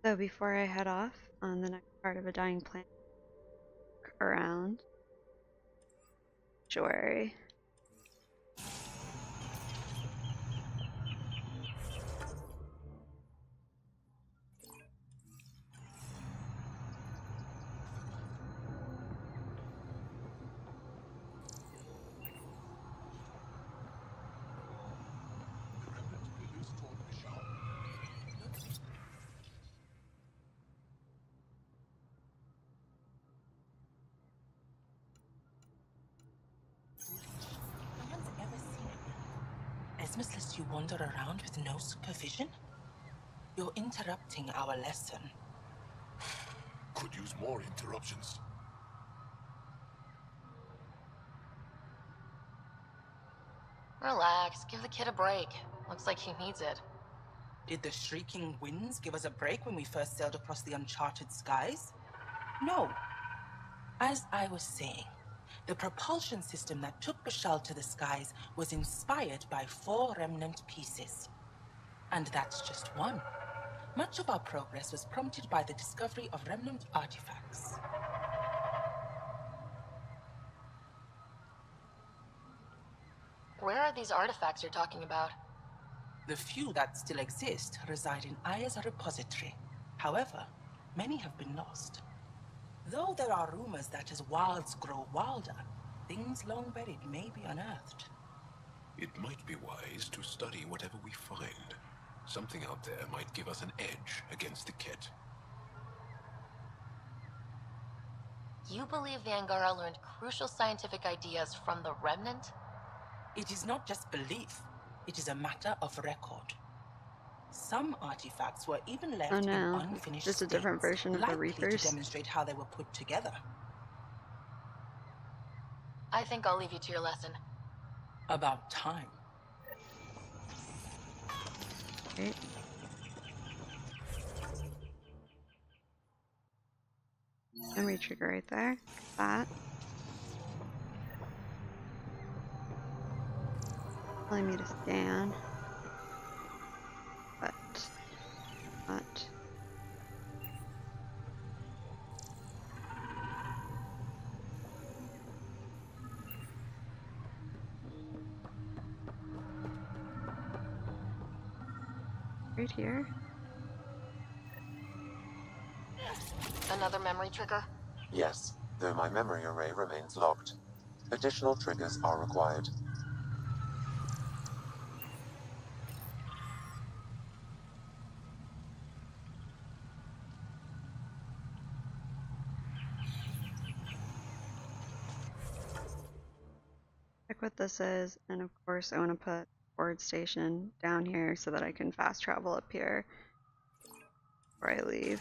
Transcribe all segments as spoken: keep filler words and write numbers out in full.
So before I head off on the next part of a dying planet, look around. Sanctuary. No one's ever seen it. Esmus lets you wander around with no supervision? You're interrupting our lesson. Could use more interruptions. Relax, give the kid a break. Looks like he needs it. Did the shrieking winds give us a break when we first sailed across the uncharted skies? No. As I was saying, the propulsion system that took Bashal to the skies was inspired by four remnant pieces. And that's just one. Much of our progress was prompted by the discovery of remnant artifacts. Where are these artifacts you're talking about? The few that still exist reside in Aya's repository. However, many have been lost. Though there are rumors that as wilds grow wilder, things long buried may be unearthed. It might be wise to study whatever we find. Something out there might give us an edge against the kit. You believe the Angara learned crucial scientific ideas from the Remnant? It is not just belief, it is a matter of record. Some artifacts were even left Oh no, in unfinished just a different states, version of the likely Reapers. to demonstrate how they were put together. I think I'll leave you to your lesson. About time. Right. Memory trigger right there. That. Telling me to scan. But not. Right here. Another memory trigger? Yes, though my memory array remains locked. Additional triggers are required. Check what this is, and of course I want to put board station down here so that I can fast travel up here before I leave.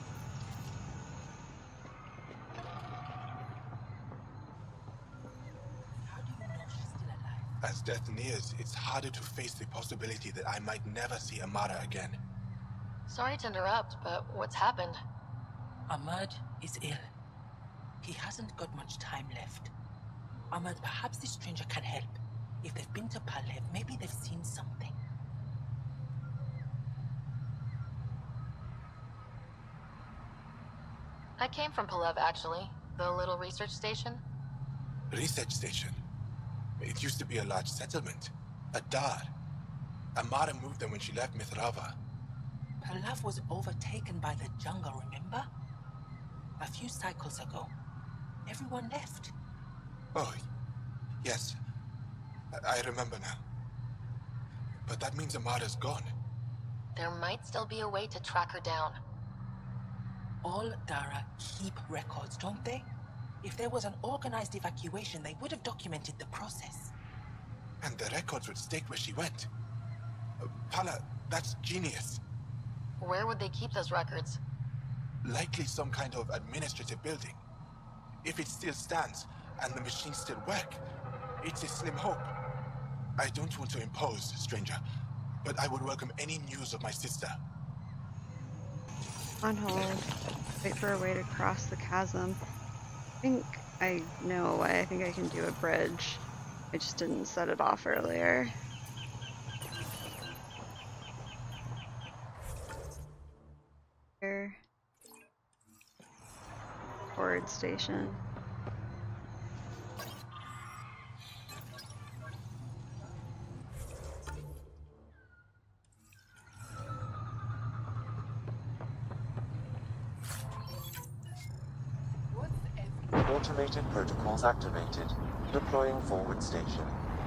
How do you know she's still alive? As death nears, it's harder to face the possibility that I might never see Amara again. Sorry to interrupt, but what's happened? Ahmad is ill. He hasn't got much time left. Ahmad, perhaps this stranger can help. If they've been to Palev, maybe they've seen something. I came from Palev, actually. The little research station. Research station. It used to be a large settlement. A dar. Amara moved there when she left Mithrava. Palev was overtaken by the jungle, remember? A few cycles ago. Everyone left. Oh, yes. I, I remember now. But that means Amara's gone. There might still be a way to track her down. All Dara keep records, don't they? If there was an organized evacuation, they would have documented the process. And the records would state where she went. Uh, Pala, that's genius. Where would they keep those records? Likely some kind of administrative building. If it still stands, and the machines still work, it's a slim hope. I don't want to impose, stranger, but I would welcome any news of my sister. On hold. Wait for a way to cross the chasm. I think I know a way. I think I can do a bridge. I just didn't set it off earlier. Here. forward station. Automated protocols activated. Deploying forward station.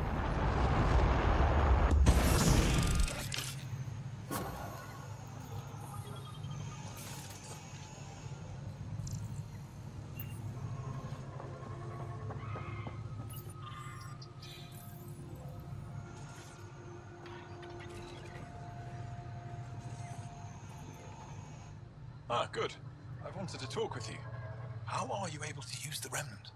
Ah, good. I wanted to talk with you. How are you able to use the Remnant?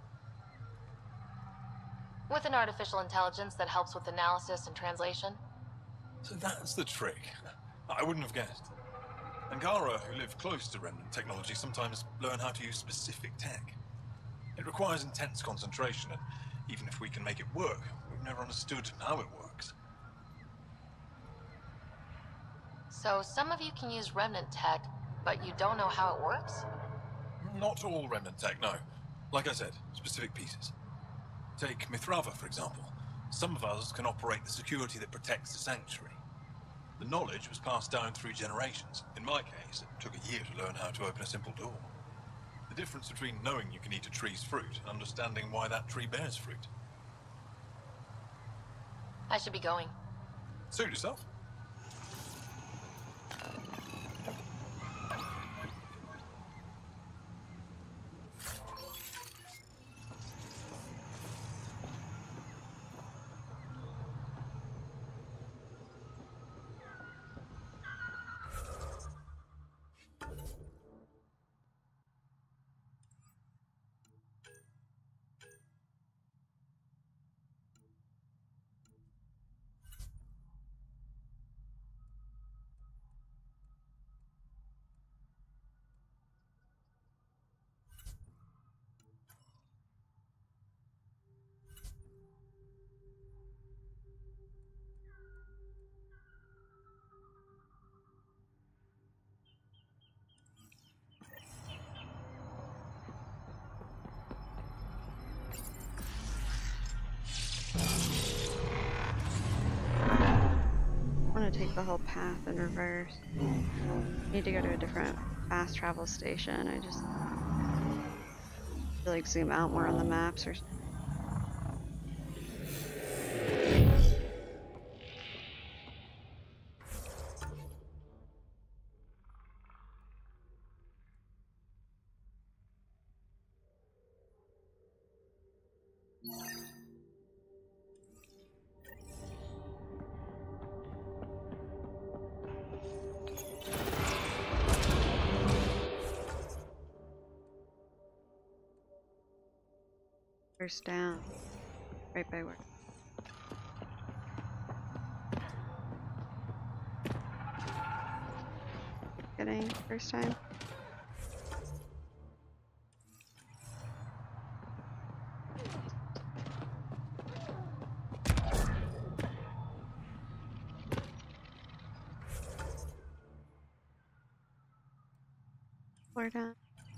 With an artificial intelligence that helps with analysis and translation. So that's the trick. I wouldn't have guessed. Angara, who live close to Remnant technology, sometimes learn how to use specific tech. It requires intense concentration, and even if we can make it work, we've never understood how it works. So some of you can use Remnant tech, but you don't know how it works? Not all Remnant tech, no. Like I said, specific pieces. Take Mithrava, for example. Some of us can operate the security that protects the sanctuary. The knowledge was passed down through generations. In my case, it took a year to learn how to open a simple door. The difference between knowing you can eat a tree's fruit and understanding why that tree bears fruit. I should be going. Suit yourself. I want to take the whole path in reverse. Need to go to a different fast travel station. I just feel like zoom out more on the maps or first down, right by where. Getting first time. Floor down.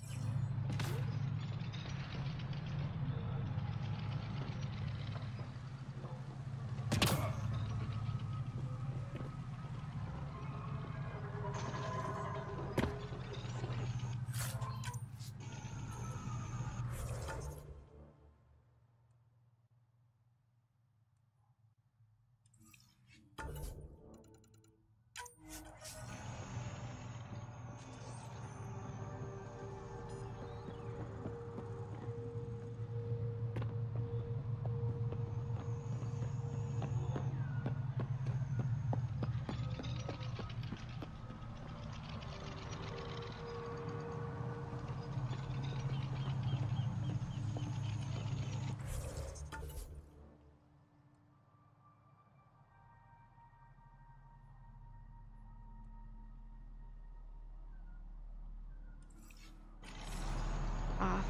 Off.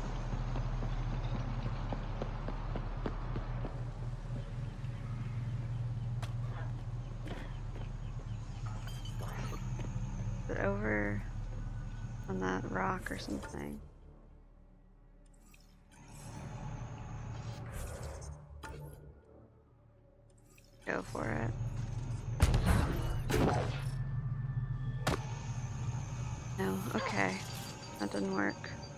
Is it over on that rock or something? go for it. No, okay. That didn't work.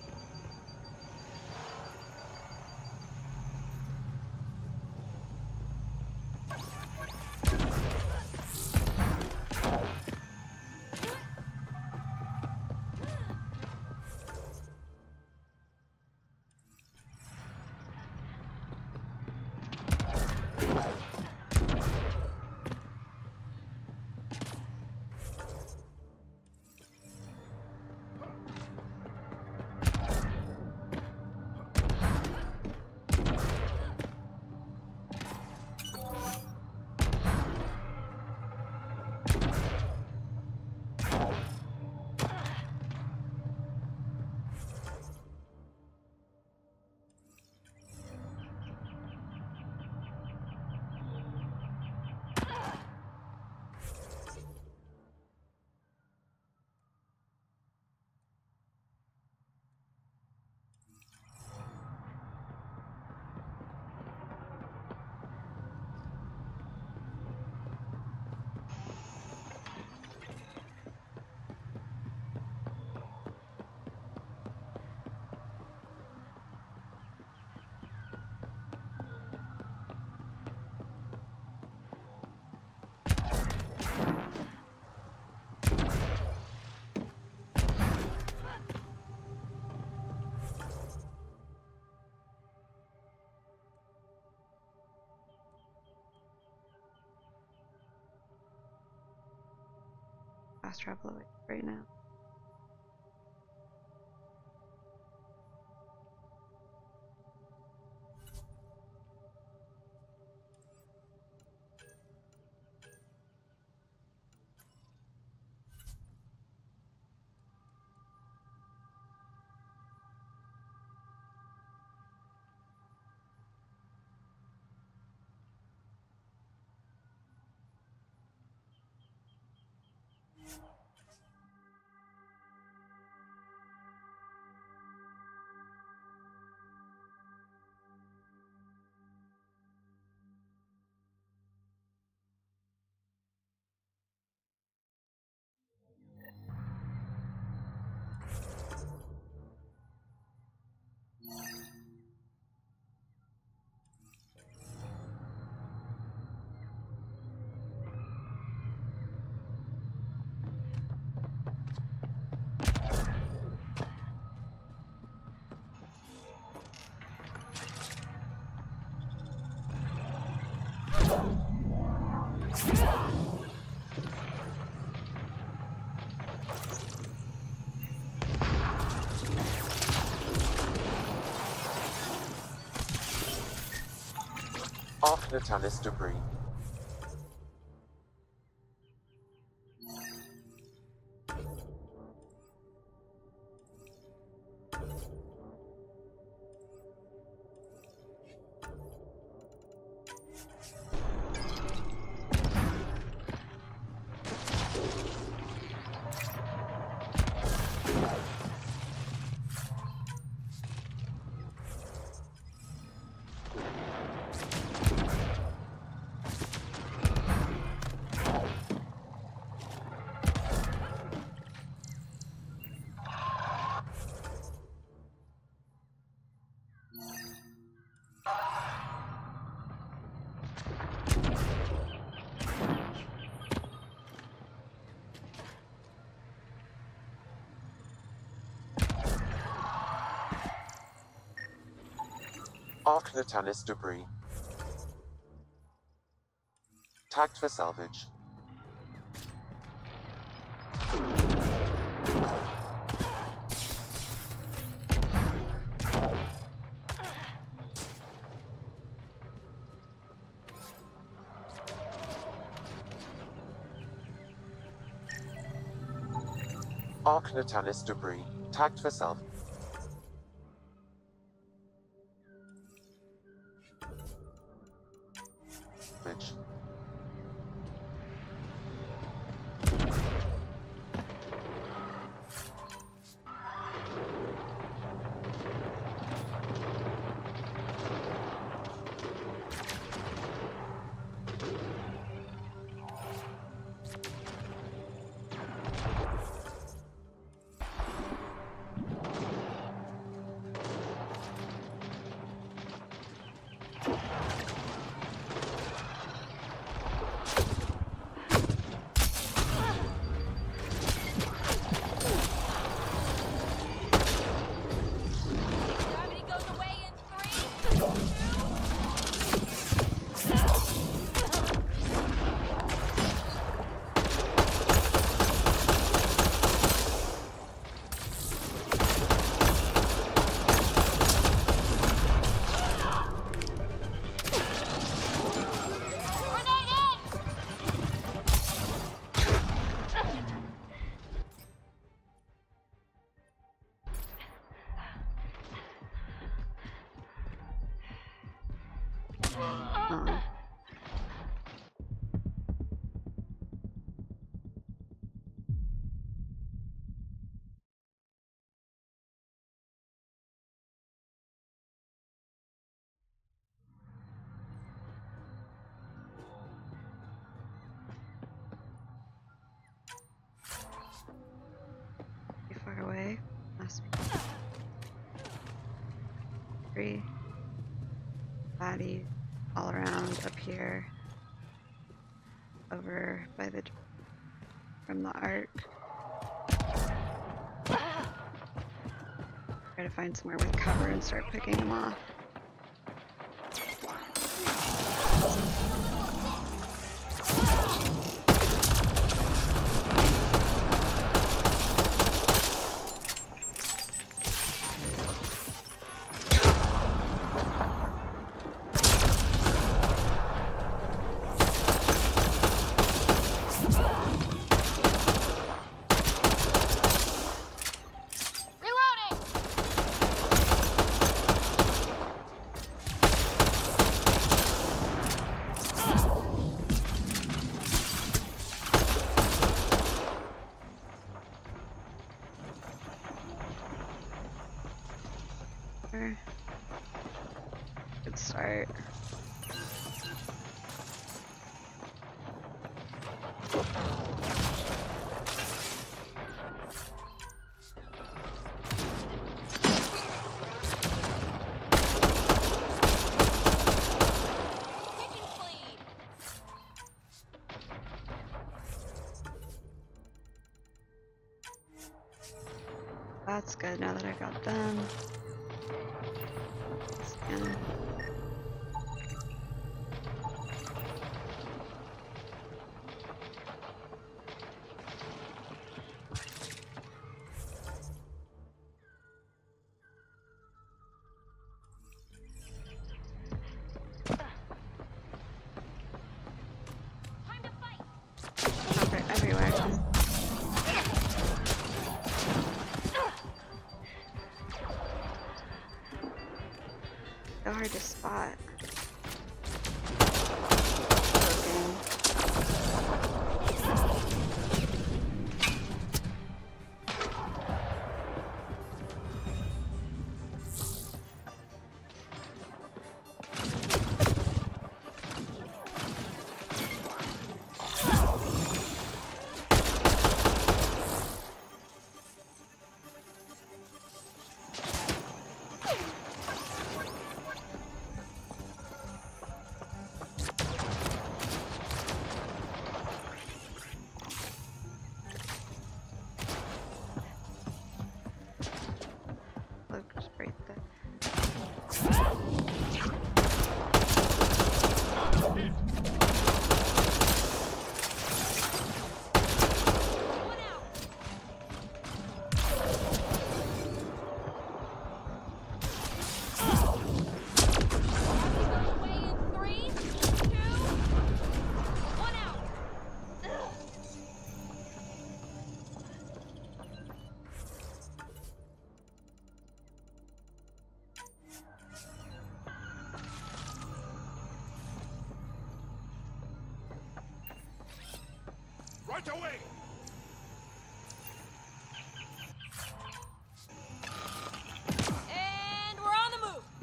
Fast travel away right now. Off Natalis debris. Off Natalis debris. Tagged for salvage. Arc Natalis debris. Tagged for salvage. Three bodies all around up here, over by the from the arc. Try to find somewhere with cover and start picking them off. Good start. That's good now that I got them. Scan. Okay, everywhere. So hard to spot. Looking. Looked right there. Right away! And we're on the move!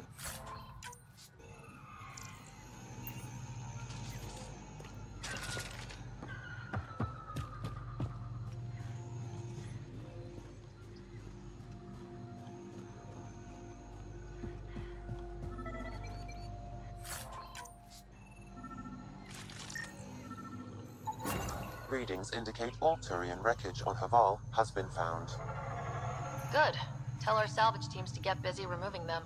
Readings indicate all Turian wreckage on Haval has been found. Good. Tell our salvage teams to get busy removing them.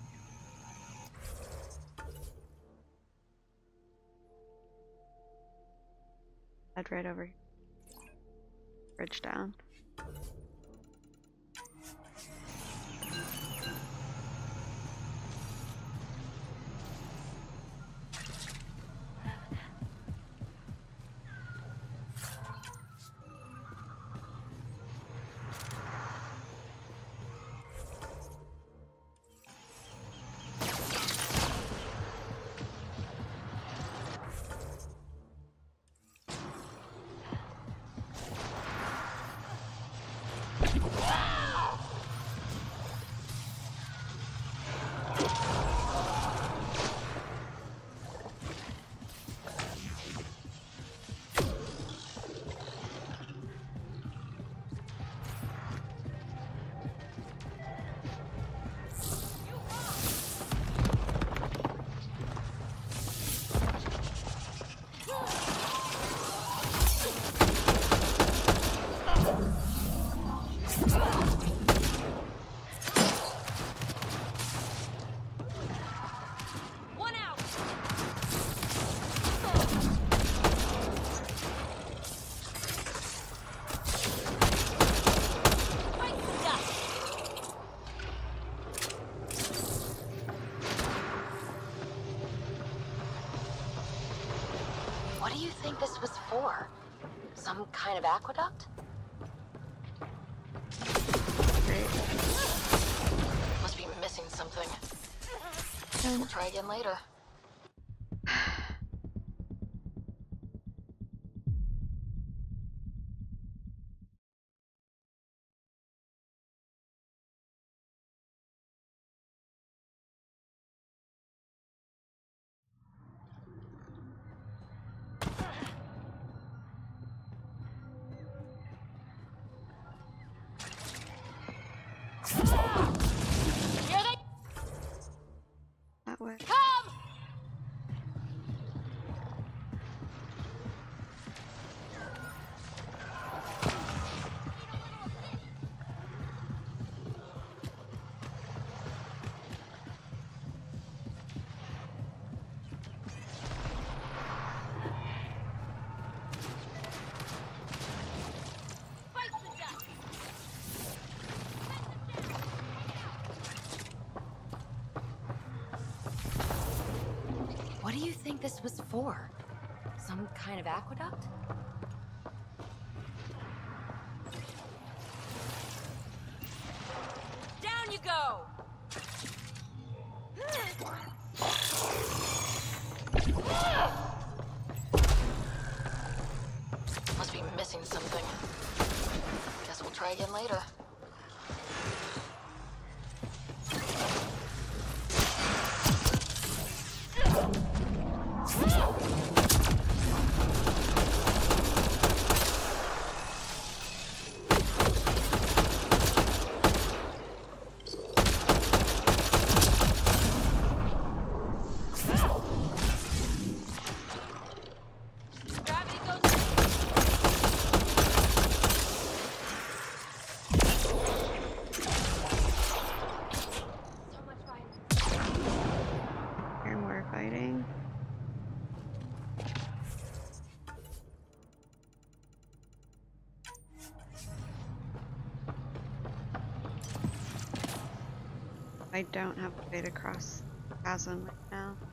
Head right over here. Bridge down. think this was for? Some kind of aqueduct? Great. Must be missing something. Um, We'll try again later. Here they that way. come! What do you think this was for? Some kind of aqueduct? Down you go! Must be missing something. Guess we'll try again later. Gravity goes. So much fire. Hear more fighting. I don't have a way to cross the chasm right now.